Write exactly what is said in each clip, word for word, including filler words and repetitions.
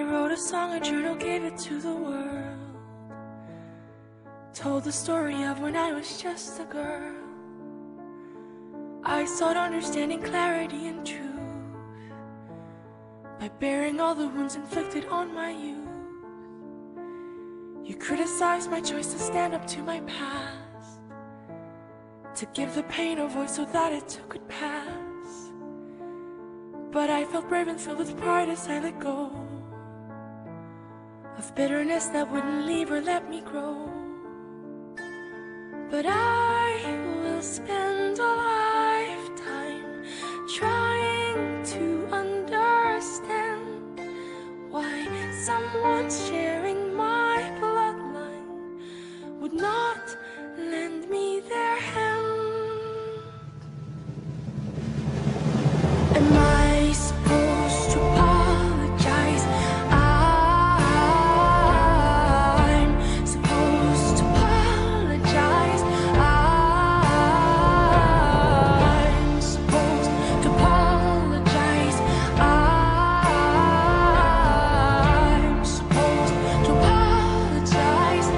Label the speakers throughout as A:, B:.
A: wrote a song, a journal, gave it to the world. Told the story of when I was just a girl. I sought understanding, clarity, and truth by bearing all the wounds inflicted on my youth. You criticized my choice to stand up to my past, to give the pain a voice so that it too could pass. But I felt brave and filled with pride as I let go of bitterness that wouldn't leave or let me grow. But I will spend a lifetime trying to understand why someone sharing my bloodline would not lend me their hand. Am I supposed to apologize? I'm supposed to apologize. I'm supposed to apologize. I'm supposed to apologize.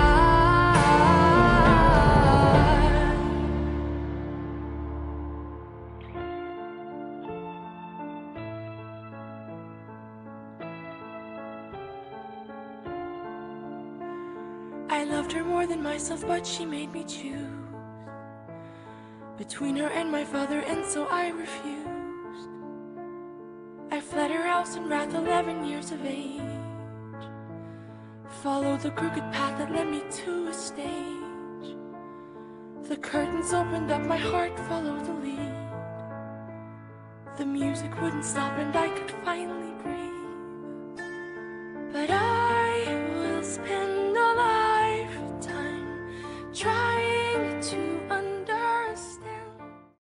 A: I loved her more than myself, but she made me choose between her and my father, and so I refused. I fled her house in wrath, eleven years of age, followed the crooked path that led me to a stage. The curtains opened up, my heart followed the lead. The music wouldn't stop and I could finally breathe.